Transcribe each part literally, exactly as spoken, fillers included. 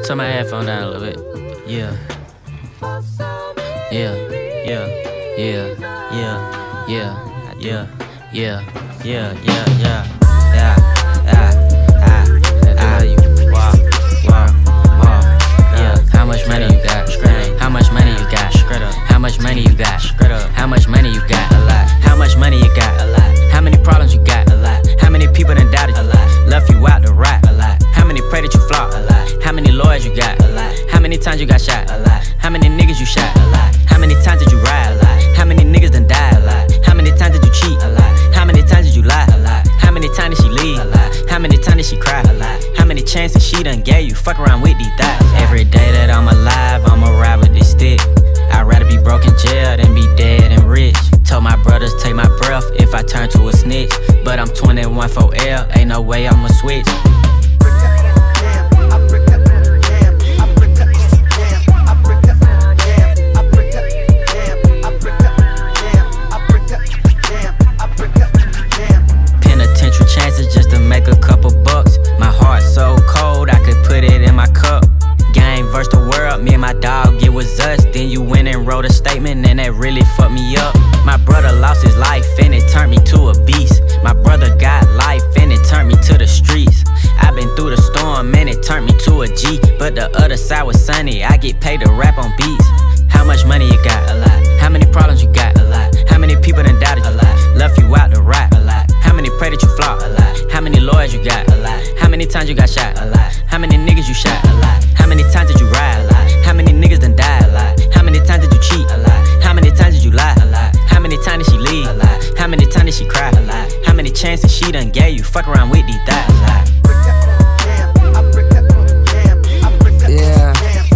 turn my headphone down a little bit. Yeah. Yeah. Yeah. Yeah. Yeah. Yeah. Yeah. Yeah. Yeah. Yeah. Yeah. Yeah. Yeah. I love you. Wow. Wow. Wow. Yeah. How much money you got? How much money you got? How much money you got? How much money you got? A lot. How much money you got? A lot. How many problems you got? A lot. How many people done doubted you? A lot. Left you out to rot? A lot. How many pray that you flop? A lot. How many lawyers you got? A lot. How many times you got shot? A lot. How many niggas you shot? A lot. How many times did you ride? A lot. How many niggas done died? A lot. How many times did you cheat? A lot. How many times did you lie? A lot. How many times did she leave? A lot. How many times did she cry? A lot. How many chances she done gave you? Fuck around with these thoughts. Every day that I'm alive, I'ma ride with this stick. I'd rather be broke in jail than be dead and rich. Told my brothers take my breath if I turn to a snitch. But I'm twenty-one for L, ain't no way I'ma switch. Penitentiary chances just to make a couple bucks. My heart so cold I could put it in my cup. Game versus the world, me and my dog, it was us. Then you went and wrote a statement and that really fucked me up. My brother lost his life and it turned me to a beast. My brother got life and it turned me to the streets. I've been through the storm and it turned me to a G. But the other side was sunny, I get paid to rap on beats. How much money you got? A lot. How many problems you got? A lot. How many people done doubted you? A lot. Left you out to rot? A lot. How many pray that you flop? A lot. How many lawyers you got? A lot. How many times you got shot? A lot. How many niggas you shot? A lot. How many times did you ride? A lot. How many niggas done died? A lot. How many times did you cheat? A lot. How many times did you lie? A lot. How many times did she leave? A lot. How many times did she cry? A lot. How many chances she done gave you? Fuck around with these thoughts. Yeah.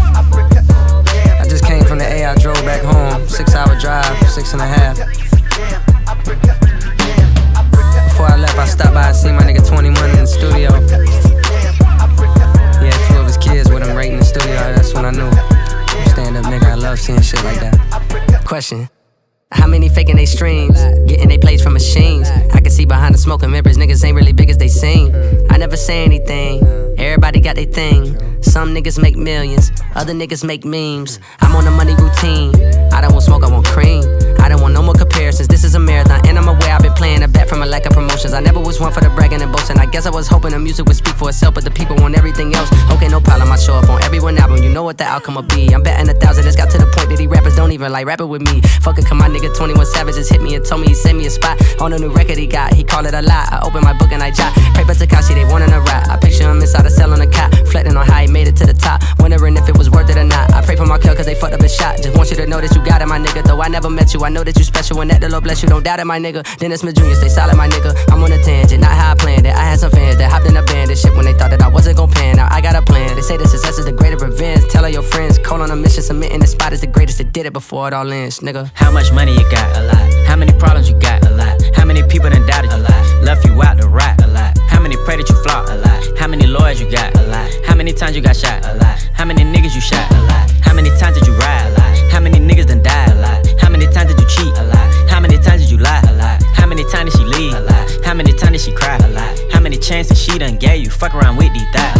I just came from the A, I drove back home. Six hour drive, six and a half. Before I left, I stopped by and seen my nigga twenty-one in the studio. He had two of his kids with him right in the studio. That's when I knew. Stand up nigga, I love seeing shit like that. Question. How many faking they streams? Getting they plays from machines. I can see behind the smoking mirrors, niggas ain't really big as they seem. I never say anything, everybody got their thing. Some niggas make millions, other niggas make memes. I'm on a money routine, I don't want smoke, I want cream. I don't want no more comparisons, this is a marathon. And I'm aware I've been playing a bet from a lack of promotions. I never was one for the bragging and boasting. I guess I was hoping the music would speak for itself, but the people want everything else. Okay, no problem, I show up on every one album, you know what the outcome will be. I'm betting a thousand, it's got to the point that these rappers don't even like rapping with me. Fuck it, come my nigga twenty-one Savage just hit me and told me he sent me a spot on a new record he got. He called it a lot. I opened my book and I jot. Pray for Tekashi, they wanting a rap. I picture him inside a cell on a cot, reflecting on how he made it to the top, wondering if it was worth it or not. I pray for my kill cause they fucked up his shot. Just want you to know that you got it, my nigga. Though I never met you, I know that you special and that the Lord bless you. Don't doubt it, my nigga. Dennis Smith Junior, stay solid, my nigga. I'm on a tangent, not how I planned it. I had some fans that hopped in a band and shit when they thought that I wasn't gon' pan. Now I got a plan. They say the success is the greater revenge. Tell all your friends, call on a mission, submitting the spot is the greatest that did it before it all ends, nigga. How much money you got? A lot. How many problems you got? A lot. How many people done doubted you? A lot. Left you out to rot? A lot. How many pray that you flop? A lot. How many lawyers you got? A lot. How many times you got shot? A lot. How many niggas you shot? A lot. How many times did you ride? A lot. How many niggas done died? A lot. How many times did you cheat? A lot. How many times did you lie? A lot. How many times did she leave? A lot. How many times did she cry? A lot. How many chances she done gave you? Fuck around with these thoughts.